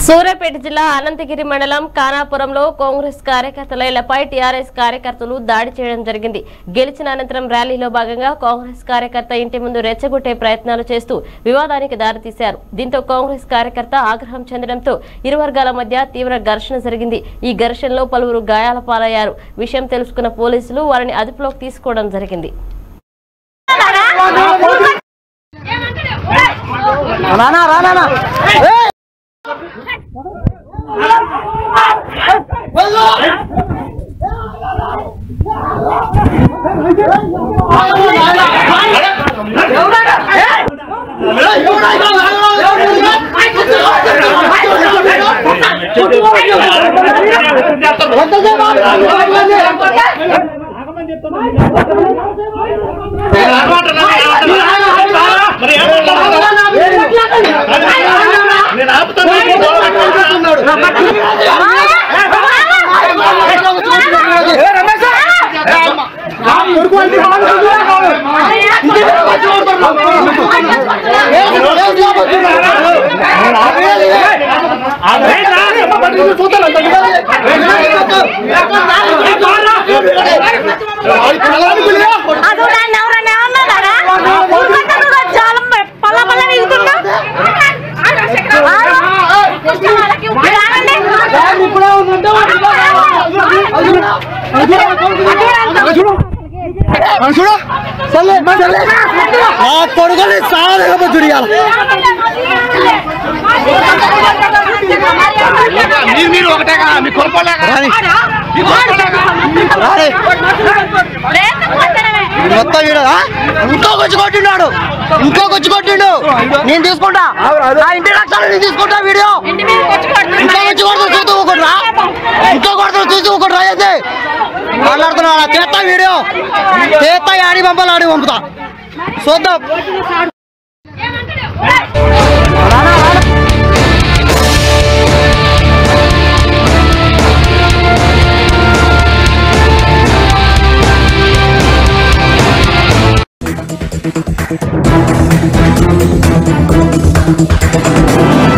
సూర్యాపేట జిల్లా అనంతగిరి మండలం కానాపురంలో కాంగ్రెస్ కార్యకర్తల ఇళ్లపై టీఆర్ఎస్ కార్యకర్తలు దాడి చేయడం జరిగింది. గెలిచిన అనంతరం ర్యాలీలో భాగంగా కాంగ్రెస్ కార్యకర్త ఇంటి ముందు రెచ్చగొట్టే ప్రయత్నాలు చేస్తూ వివాదానికి దారితీశారు. దీంతో కాంగ్రెస్ కార్యకర్త ఆగ్రహం చెందడంతో ఇరు వర్గాల మధ్య తీవ్ర ఘర్షణ జరిగింది. ఈ ఘర్షణలో పలువురు గాయాల పాలయ్యారు. విషయం తెలుసుకున్న పోలీసులు వారిని అదుపులోకి తీసుకోవడం జరిగింది. ఇంకోకొచ్చి కొట్టిండు నేను తీసుకుంటా ఇంటి రక్షణ నేను తీసుకుంటా వీడియో ఇంకో కొడతాడు చూసి ఒకటి రాయద్ది మాట్లాడుతున్నా చేస్తా వీడియో చేస్తా ఆడి పంపుతా చూద్దాం. Thank you.